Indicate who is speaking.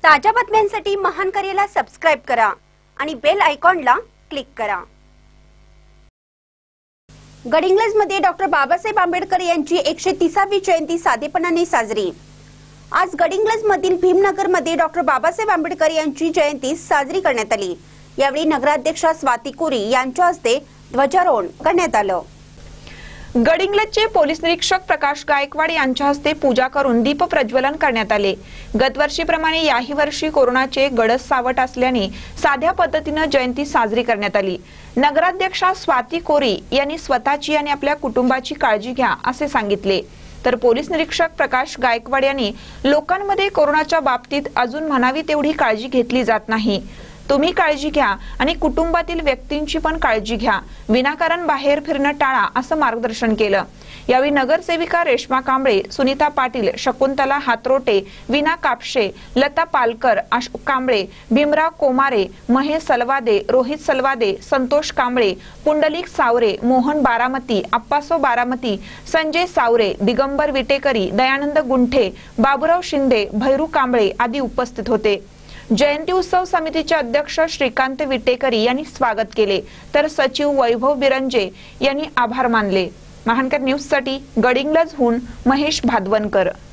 Speaker 1: ताज्या बातम्यांसाठी महान करेला सबस्क्राइब करा आणि बेल आयकॉनला क्लिक करा। गडिंग्लजमध्ये डॉक्टर बाबासाहेब आंबेडकर यांची 130वी जयंती साधेपणाने साजरी। आज गडिंग्लजमधील भीमनगरमध्ये डॉक्टर बाबासाहेब आंबेडकर यांची जयंती साजरी करण्यात आली। यावेळी नगराध्यक्षा स्वाती कोरी यांच्या हस्ते ध्वजारोहण करण्यात आलं।
Speaker 2: गडिंग्लजचे पोलीस निरीक्षक प्रकाश गायकवाड यांच्या हस्ते पूजा करून दीप प्रज्वलन करण्यात आले। गतवर्षीप्रमाणे याही वर्षी कोरोनाचे गडस सावट असल्याने साध्या पद्धतीने जयंती साजरी करण्यात आली। नगराध्यक्षा स्वाती कोरी यांनी स्वतःची आणि आपल्या कुटुंबाची काळजी घ्या असे सांगितले। तर पोलीस निरीक्षक प्रकाश गायकवाड यांनी लोकांमध्ये कोरोनाच्या बाबतीत अजून म्हणावी तेवढी काळजी घेतली जात नाही। तुम्ही काळजी घ्या आणि कुटुंबातील व्यक्तींची पण काळजी घ्या, विनाकारण बाहेर फिरणं टाळा असं मार्गदर्शन केलं। यावेळी नगरसेविका रेश्मा कांबळे, सुनीता पाटील, शकुंतला हातरोटे, विना कापशे, लता पालकर, अशोक कांबळे, भीमराव कोमारे, महेश सलवादे, रोहित सलवादे, संतोष कांबळे, पुंडलिक सावरे, मोहन बारामती, अप्पासो बारामती, संजय सावरे, दिगंबर विटेकरी, दयानंद गुंठे, बाबूराव शिंदे, भैरू कांबळे आदी उपस्थित होते। जयंती उत्सव समितीचे अध्यक्ष श्रीकांत विटेकरी यांनी स्वागत केले, तर सचिव वैभव बिरंजे यांनी आभार मानले। महानकर न्यूज साठी गडिंग्लजहून महेश भादवनकर।